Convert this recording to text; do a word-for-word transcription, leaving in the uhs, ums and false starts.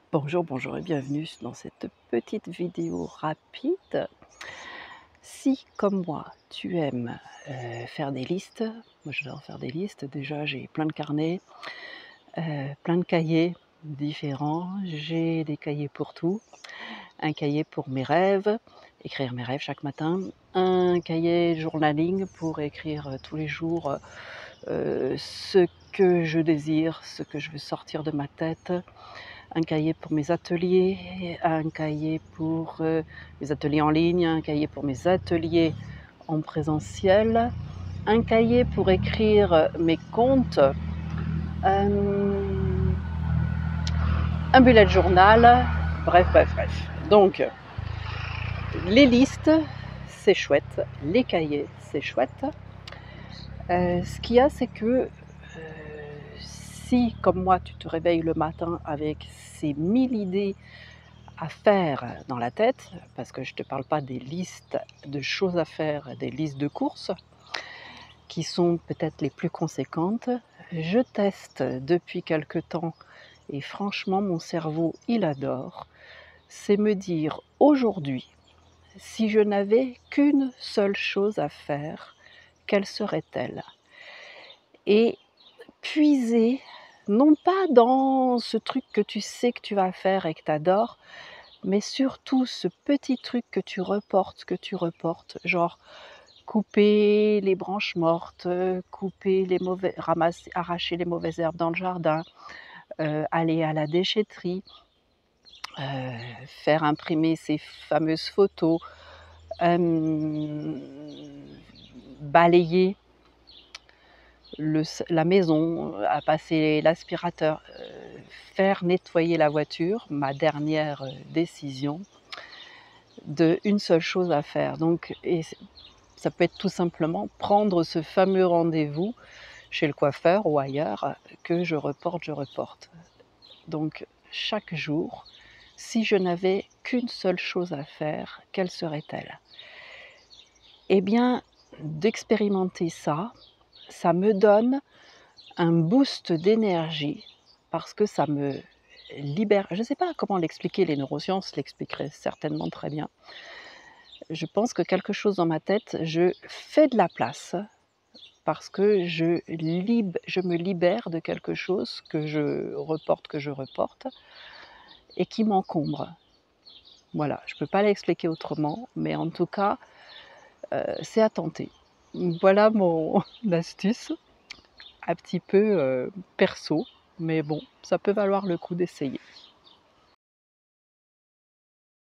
Bonjour, bonjour et bienvenue dans cette petite vidéo rapide. Si, comme moi, tu aimes euh, faire des listes, moi j'adore faire des listes, déjà j'ai plein de carnets, euh, plein de cahiers différents, j'ai des cahiers pour tout, un cahier pour mes rêves, écrire mes rêves chaque matin, un cahier journaling pour écrire euh, tous les jours euh, ce que je désire, ce que je veux sortir de ma tête, un cahier pour mes ateliers, un cahier pour euh, mes ateliers en ligne, un cahier pour mes ateliers en présentiel, un cahier pour écrire mes comptes, euh, un bullet journal, bref, bref, bref. Donc, les listes, c'est chouette, les cahiers, c'est chouette. Euh, ce qu'il y a, c'est que euh, si, comme moi, tu te réveilles le matin avec ces mille idées à faire dans la tête, parce que je ne te parle pas des listes de choses à faire, des listes de courses, qui sont peut-être les plus conséquentes. Je teste depuis quelque temps, et franchement, mon cerveau, il adore. C'est me dire, aujourd'hui, si je n'avais qu'une seule chose à faire, quelle serait-elle? Et puiser, non pas dans ce truc que tu sais que tu vas faire et que tu adores, mais surtout ce petit truc que tu reportes, que tu reportes, genre couper les branches mortes, couper les mauvais, ramasser, arracher les mauvaises herbes dans le jardin, euh, aller à la déchetterie, euh, faire imprimer ces fameuses photos, euh, balayer le, la maison, à passer l'aspirateur, euh, faire nettoyer la voiture, ma dernière décision, de une seule chose à faire. Donc, et ça peut être tout simplement prendre ce fameux rendez-vous chez le coiffeur ou ailleurs que je reporte, je reporte. Donc, chaque jour, si je n'avais qu'une seule chose à faire, quelle serait-elle? Eh bien, d'expérimenter ça, ça me donne un boost d'énergie parce que ça me libère. Je ne sais pas comment l'expliquer, les neurosciences l'expliqueraient certainement très bien. Je pense que quelque chose dans ma tête, je fais de la place parce que je, lib- je me libère de quelque chose que je reporte, que je reporte, et qui m'encombre. Voilà, je ne peux pas l'expliquer autrement, mais en tout cas, euh, c'est à tenter. Voilà mon astuce, un petit peu euh, perso, mais bon, ça peut valoir le coup d'essayer.